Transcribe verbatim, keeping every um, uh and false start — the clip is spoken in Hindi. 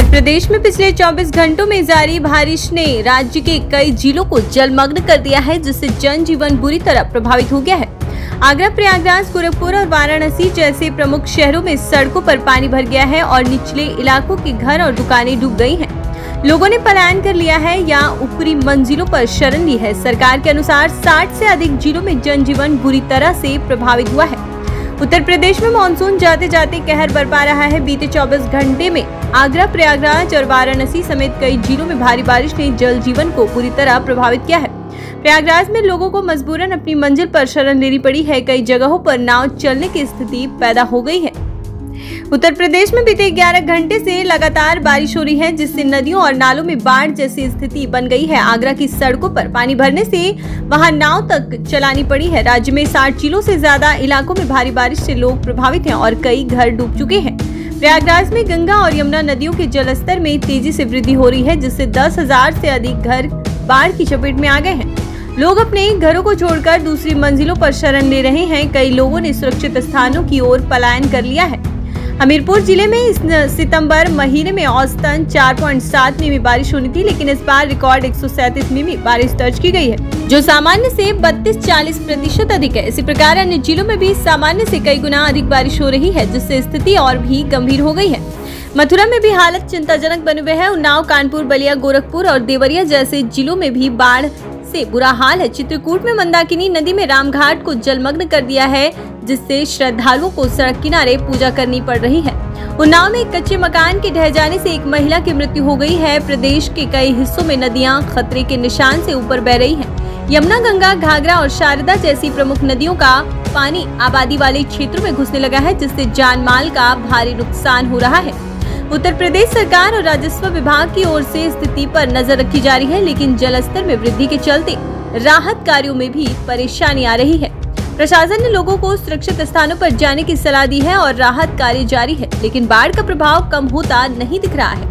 उत्तर प्रदेश में पिछले चौबीस घंटों में जारी बारिश ने राज्य के कई जिलों को जलमग्न कर दिया है, जिससे जनजीवन बुरी तरह प्रभावित हो गया है। आगरा, प्रयागराज, गोरखपुर और वाराणसी जैसे प्रमुख शहरों में सड़कों पर पानी भर गया है और निचले इलाकों के घर और दुकानें डूब गई हैं। लोगों ने पलायन कर लिया है या ऊपरी मंजिलों पर शरण ली है। सरकार के अनुसार साठ से अधिक जिलों में जनजीवन बुरी तरह से प्रभावित हुआ है। उत्तर प्रदेश में मानसून जाते जाते कहर बरपा रहा है। बीते चौबीस घंटे में आगरा, प्रयागराज और वाराणसी समेत कई जिलों में भारी बारिश ने जल जीवन को पूरी तरह प्रभावित किया है। प्रयागराज में लोगों को मजबूरन अपनी मंजिल पर शरण लेनी पड़ी है। कई जगहों पर नाव चलने की स्थिति पैदा हो गई है। उत्तर प्रदेश में बीते ग्यारह घंटे से लगातार बारिश हो रही है, जिससे नदियों और नालों में बाढ़ जैसी स्थिति बन गई है। आगरा की सड़कों पर पानी भरने से वहां नाव तक चलानी पड़ी है। राज्य में साठ जिलों से ज्यादा इलाकों में भारी बारिश से लोग प्रभावित हैं और कई घर डूब चुके हैं। प्रयागराज में गंगा और यमुना नदियों के जलस्तर में तेजी से वृद्धि हो रही है, जिससे दस हजार से अधिक घर बाढ़ की चपेट में आ गए हैं। लोग अपने घरों को छोड़कर दूसरी मंजिलों पर शरण ले रहे हैं। कई लोगों ने सुरक्षित स्थानों की ओर पलायन कर लिया है। हमीरपुर जिले में इस सितंबर महीने में औसतन चार पॉइंट सात मिमी बारिश होनी थी, लेकिन इस बार रिकॉर्ड एक सौ सैंतीस मिमी बारिश दर्ज की गई है, जो सामान्य से बत्तीस चालीस प्रतिशत अधिक है। इसी प्रकार अन्य जिलों में भी सामान्य से कई गुना अधिक बारिश हो रही है, जिससे स्थिति और भी गंभीर हो गई है। मथुरा में भी हालत चिंताजनक बने हुए है। उन्नाव, कानपुर, बलिया, गोरखपुर और देवरिया जैसे जिलों में भी बाढ़ से बुरा हाल है। चित्रकूट में मंदाकिनी नदी में रामघाट को जलमग्न कर दिया है, जिससे श्रद्धालुओं को सड़क किनारे पूजा करनी पड़ रही है। उन्नाव में एक कच्चे मकान के ढह जाने से एक महिला की मृत्यु हो गई है। प्रदेश के कई हिस्सों में नदियां खतरे के निशान से ऊपर बह रही हैं। यमुना, गंगा, घाघरा और शारदा जैसी प्रमुख नदियों का पानी आबादी वाले क्षेत्रों में घुसने लगा है, जिससे जान माल का भारी नुकसान हो रहा है। उत्तर प्रदेश सरकार और राजस्व विभाग की ओर से स्थिति पर नजर रखी जा रही है, लेकिन जलस्तर में वृद्धि के चलते राहत कार्यों में भी परेशानी आ रही है। प्रशासन ने लोगों को सुरक्षित स्थानों पर जाने की सलाह दी है और राहत कार्य जारी है, लेकिन बाढ़ का प्रभाव कम होता नहीं दिख रहा है।